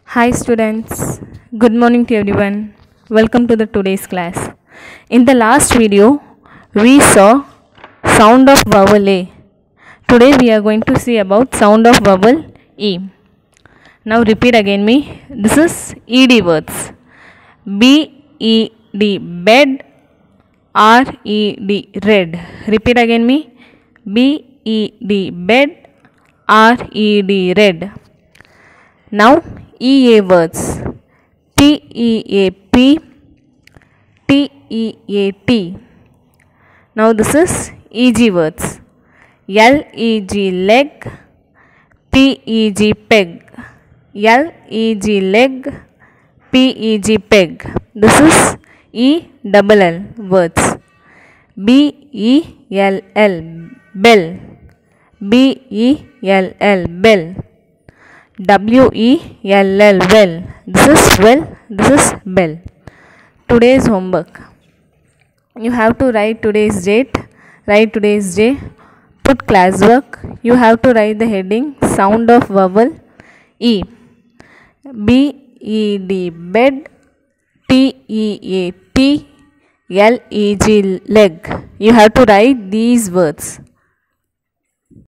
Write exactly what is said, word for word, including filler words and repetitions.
Hi students, good morning to everyone. Welcome to the today's class. In the last video, we saw sound of vowel A. Today we are going to see about sound of vowel E. Now repeat again me. This is E D words. B E D bed, R E D red. Repeat again me. B E D bed, R E D red. Now E A words. T E A P, T E A T. Now this is E G words. L E G leg, P E G peg. L E G leg, P E G peg. This is E double L words. B E L L bell, B E L L bell. W E L L well. This is well, this is bell. Today's homework. You have to write today's date, write today's day, put classwork. You have to write the heading sound of vowel E. B E D bed, T E A T, L E G leg. You have to write these words.